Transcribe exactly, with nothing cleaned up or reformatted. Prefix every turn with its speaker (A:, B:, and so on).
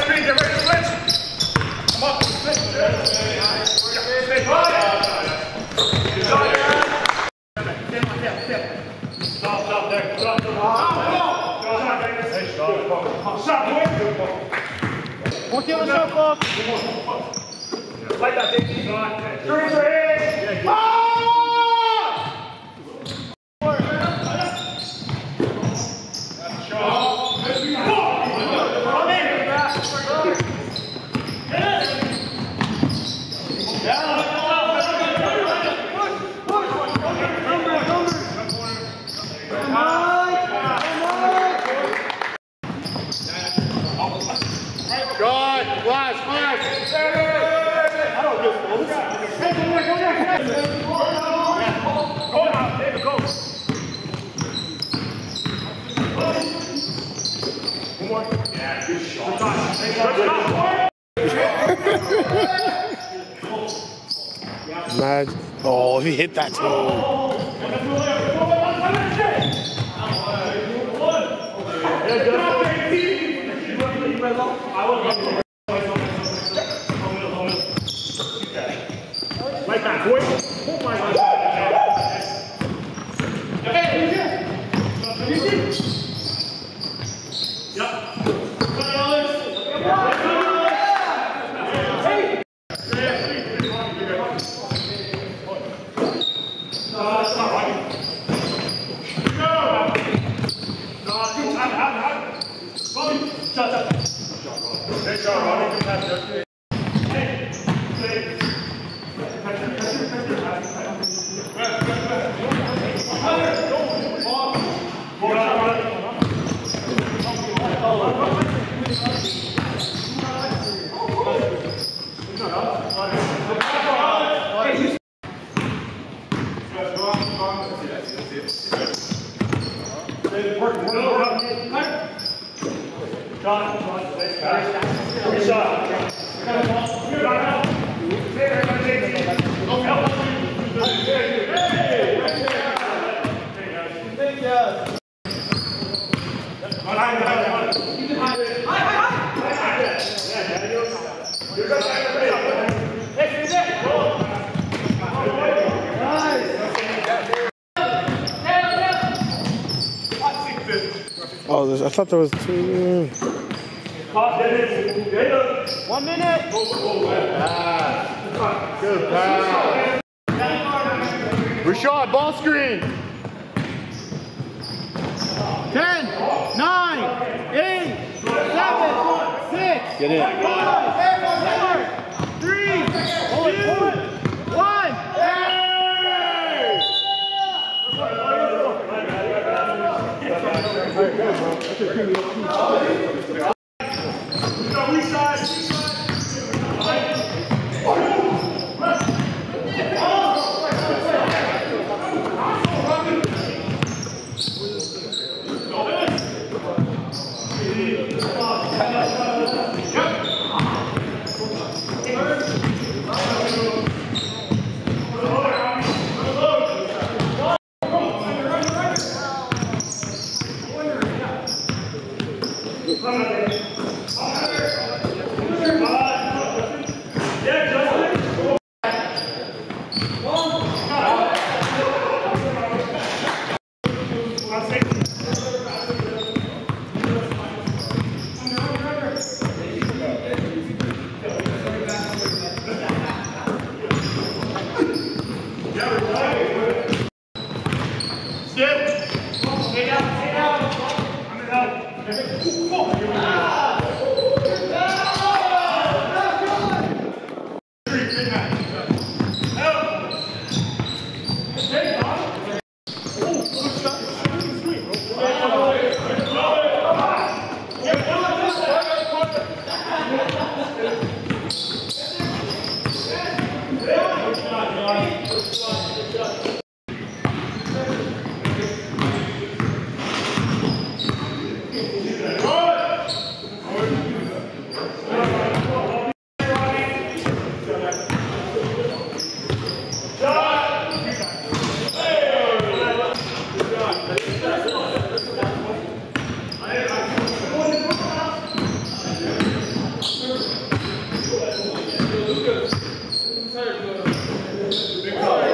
A: screen, get ready to switch. Come on, switch. Stay high. Good job, man. Stop, stop, there. Stop, stop. Shot, boy.
B: Walk in the shot clock.
A: Like that, take these on. Three, three. Ah!
B: Good. Flash, flash.
A: I don't get those. Hey, go there, go there. Go now, David, go. One more. Yeah, good shot. Good shot.
C: Mad. Oh, he hit that too.
A: Like that, boy. Oh my God. Hey, yep. Good job, Ronnie. Good pass, Justin. Good shot.
C: Oh, there's, I thought there was two.
B: One minute.
C: Good pass. Rashad, ball screen.
B: Ten, nine, eight, seven, six,
C: Get in.
B: five, four, three, two, one.
A: Big toe.